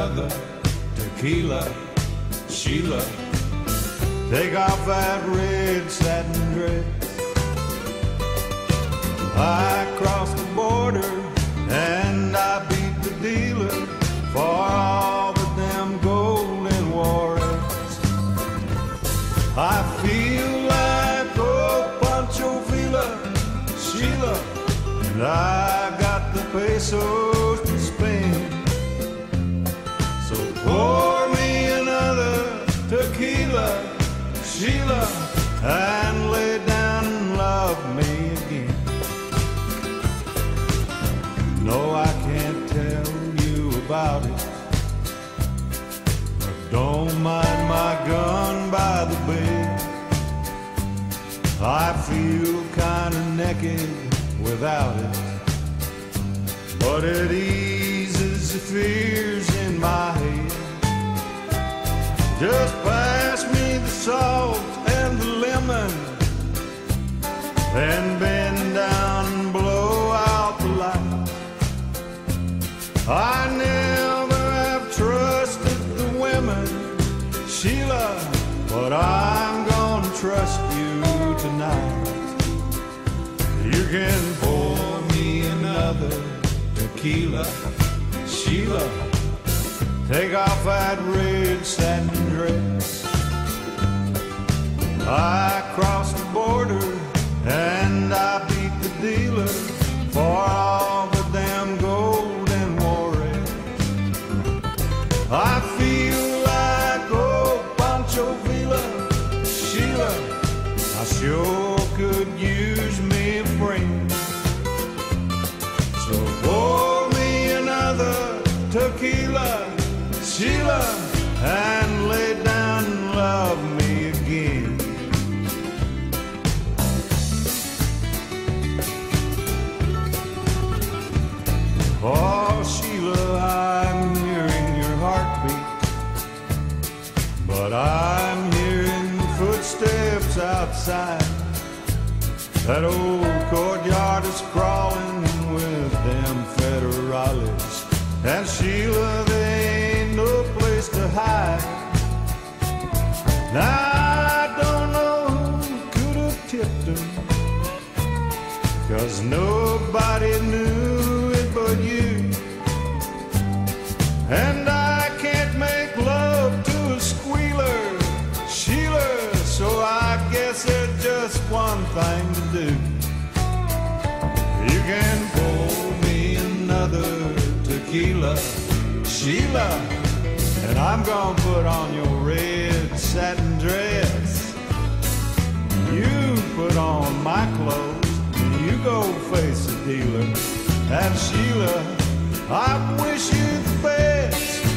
another tequila. Sheila, take off that red satin dress. I crossed the border and I beat the dealer for all the damn golden warrants. I feel like old Pancho Villa, Sheila, and I got the pesos to spend. So pour me another tequila, Sheila, and lay down and love me again. No, I can't tell you about it, but don't mind my gun by the bed. I feel kinda naked without it, but it eases the fears in my head. Just pass me the salt and the lemon, then bend down and blow out the light. I never have trusted the women, Sheila, but I'm gonna trust you tonight. You can pour me another tequila, Sheila, take off that red satin dress. I crossed the border and I beat the dealer for all the damn golden warrants. I feel like old Pancho Villa, Sheila, I sure could use me a friend. So pour me another tequila, Sheila, and lay down and love me again. Oh, Sheila, I'm hearing your heartbeat, but I'm hearing footsteps outside. That old courtyard is crawling with them federales, and Sheila, there ain't no place to hide. Now I don't know who could have tipped them, 'cause nobody knew it but you. And I can't make love to a squealer, Sheila, so I guess there's just one thing to do. You can pour me another tequila, Sheila, and I'm gonna put on your red satin dress. You put on my clothes, you go face the dealer. And Sheila, I wish you the best.